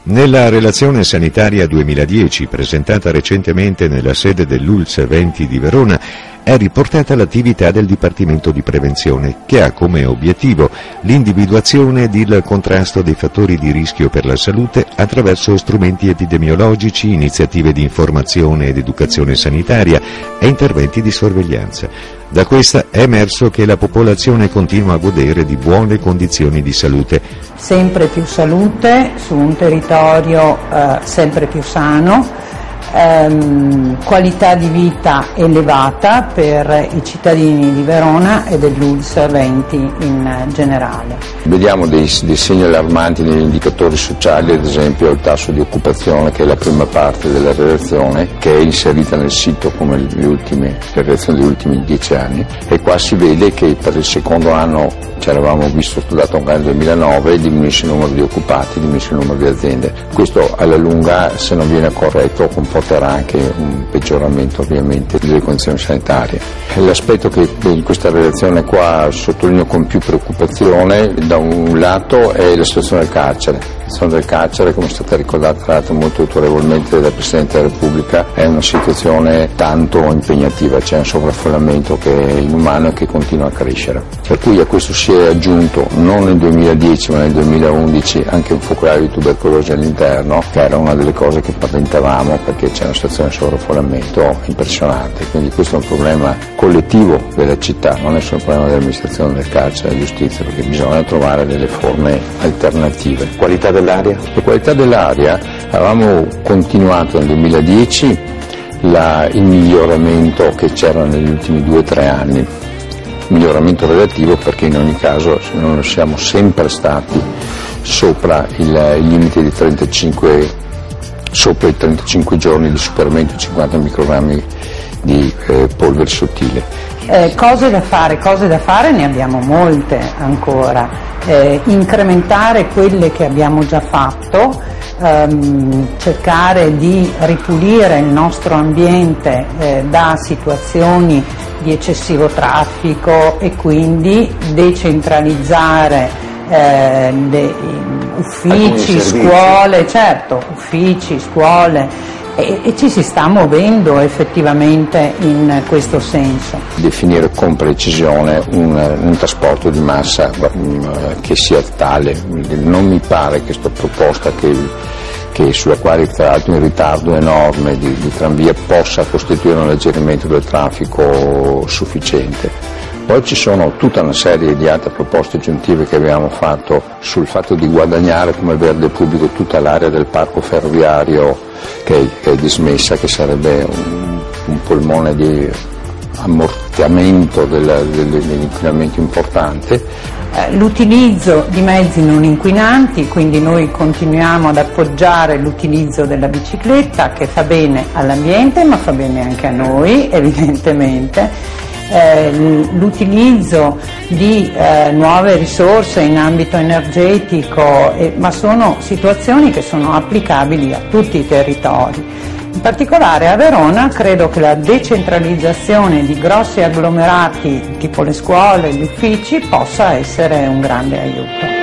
Nella relazione sanitaria 2010, presentata recentemente nella sede dell'ULSS 20 di Verona, è riportata l'attività del Dipartimento di Prevenzione, che ha come obiettivo l'individuazione ed il contrasto dei fattori di rischio per la salute attraverso strumenti epidemiologici, iniziative di informazione ed educazione sanitaria e interventi di sorveglianza. Da questa è emerso che la popolazione continua a godere di buone condizioni di salute. Sempre più salute su un territorio sempre più sano, qualità di vita elevata per i cittadini di Verona e dell'ULSS 20 in generale. Vediamo dei segni allarmanti negli indicatori sociali, ad esempio il tasso di occupazione, che è la prima parte della relazione, che è inserita nel sito come le relazioni degli ultimi 10 anni, e qua si vede che per il secondo anno, ci eravamo visto studiato anche nel 2009, diminuisce il numero di occupati, diminuisce il numero di aziende. Questo alla lunga, se non viene corretto, comporterà anche un peggioramento ovviamente delle condizioni sanitarie. L'aspetto che in questa relazione qua sottolineo con più preoccupazione, da un lato, è la situazione del carcere. La situazione del carcere, come è stata ricordata tra l'altro molto autorevolmente dal Presidente della Repubblica, è una situazione tanto impegnativa, c'è un sovraffollamento che è inumano e che continua a crescere. Per cui a questo si è aggiunto, non nel 2010 ma nel 2011, anche un focolaio di tubercolosi all'interno, che era una delle cose che paventavamo, perché c'è una situazione di sovraffollamento impressionante. Quindi questo è un problema collettivo della città, non è solo un problema dell'amministrazione del carcere e della giustizia, perché bisogna trovare delle forme alternative. Qualità dell'aria? La qualità dell'aria, avevamo continuato nel 2010 il miglioramento che c'era negli ultimi 2 o 3 anni, miglioramento relativo, perché in ogni caso non siamo sempre stati sopra il limite di 35 sopra i 35 giorni di superamento di 50 microgrammi di polvere sottile. Cose da fare ne abbiamo molte ancora. Incrementare quelle che abbiamo già fatto, cercare di ripulire il nostro ambiente da situazioni di eccessivo traffico e quindi decentralizzare uffici, scuole, certo, uffici, scuole, e ci si sta muovendo effettivamente in questo senso. Definire con precisione un trasporto di massa che sia tale. Non mi pare che questa proposta sulla quale tra l'altro un ritardo enorme di tranvia possa costituire un alleggerimento del traffico sufficiente. Poi ci sono tutta una serie di altre proposte aggiuntive che abbiamo fatto sul fatto di guadagnare come verde pubblico tutta l'area del parco ferroviario che è dismessa, che sarebbe un polmone di ammortamento dell'inquinamento importante. L'utilizzo di mezzi non inquinanti, quindi noi continuiamo ad appoggiare l'utilizzo della bicicletta, che fa bene all'ambiente ma fa bene anche a noi evidentemente. L'utilizzo di nuove risorse in ambito energetico, ma sono situazioni che sono applicabili a tutti i territori. In particolare a Verona credo che la decentralizzazione di grossi agglomerati tipo le scuole, gli uffici possa essere un grande aiuto.